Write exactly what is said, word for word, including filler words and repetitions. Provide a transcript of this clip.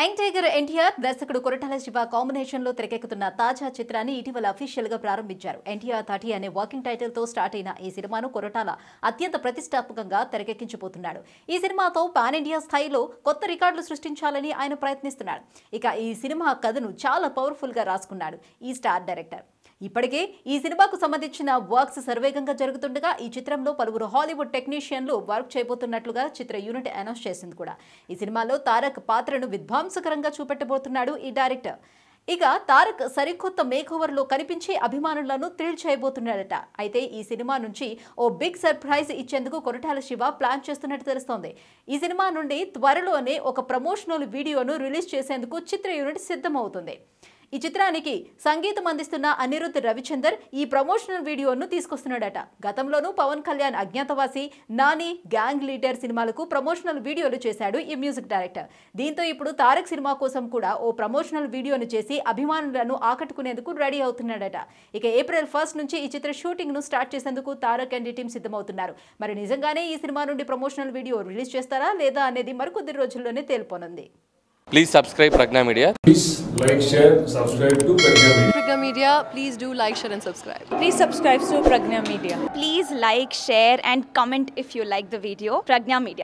N T R N T R దర్శకుడు Koratala Shiva combination లో తెరకెక్కుతున్న తాజా చిత్రాన్ని ఇటీవల అఫీషియల్ గా ప్రారంభించారు. N T R థర్టీ అనే వర్కింగ్ టైటిల్ తో స్టార్ట్ అయిన ఈ సినిమాను కొరటాల అత్యంత ప్రతిష్టాత్మకంగా తెరకెక్కించబోతున్నాడు. ఈ సినిమాతో పాన్ ఇండియా స్థాయిలో కొత్త రికార్డులు సృష్టించాలని ఆయన ప్రయత్నిస్తున్నాడు. ఇక ఈ సినిమా కథను చాలా పవర్ఫుల్ గా రాసుకున్నాడు ఈ స్టార్ డైరెక్టర్. ఇప్పటికే ఈ సినిమాకు సంబంధించిన వర్క్స్ సర్వేగంగా జరుగుతుండగా ఈ చిత్రంలో పలువురు హాలీవుడ్ టెక్నీషియన్లు వర్క్ చేయబోతున్నట్లుగా చిత్ర యూనిట్ అనౌన్స్ చేసింది కూడా. ఈ సినిమాలో తారక్ పాత్రను విధ్వంసకరంగా చూపెట్టబోతున్నాడు ఈ డైరెక్టర్. ఇక తారక్ సరికొత్త మేకోవర్ లో కనిపించి అభిమానులను థ్రిల్ చేయబోతున్నాడట. అయితే ఈ సినిమా నుంచి ఓ బిగ్ సర్ప్రైజ్ ఇచ్చేందుకు కొరటాల శివ ప్లాన్ చేస్తున్నట్టు తెలుస్తోంది. ఈ సినిమా నుండి త్వరలోనే ఒక ప్రమోషనల్ వీడియోను రిలీజ్ చేసేందుకు చిత్ర యూనిట్ సిద్ధమవుతుంది. ఈ చిత్రానికి సంగీతం అందిస్తున్న అనిరుద్ రవిచందర్ ఈ ప్రమోషనల్ వీడియోను తీసుకొస్తున్నాడట. గతంలోనూ పవన్ కళ్యాణ్ అజ్ఞాతవాసి, నాని, గ్యాంగ్ లీడర్ సినిమాలకు ప్రమోషనల్ వీడియోలు చేశాడు ఈ మ్యూజిక్ డైరెక్టర్. దీంతో ఇప్పుడు తారక్ సినిమా కోసం కూడా ఓ ప్రమోషనల్ వీడియోను చేసి అభిమానులను ఆకట్టుకునేందుకు రెడీ అవుతున్నాడట. ఇక ఏప్రిల్ ఫస్ట్ నుంచి ఈ చిత్ర షూటింగ్ ను స్టార్ట్ చేసేందుకు తారక్ అండ్ టీం సిద్ధమవుతున్నారు. మరి నిజంగానే ఈ సినిమా నుండి ప్రమోషనల్ వీడియో రిలీజ్ చేస్తారా లేదా అనేది మరికొద్ది రోజుల్లోనే తేలిపోనుంది. Please subscribe Pragna Media. Please like, share, subscribe to Pragna Media. Pragna Media, please do like, share and subscribe. Please subscribe to Pragna Media. Please like, share and comment if you like the video. Pragna Media.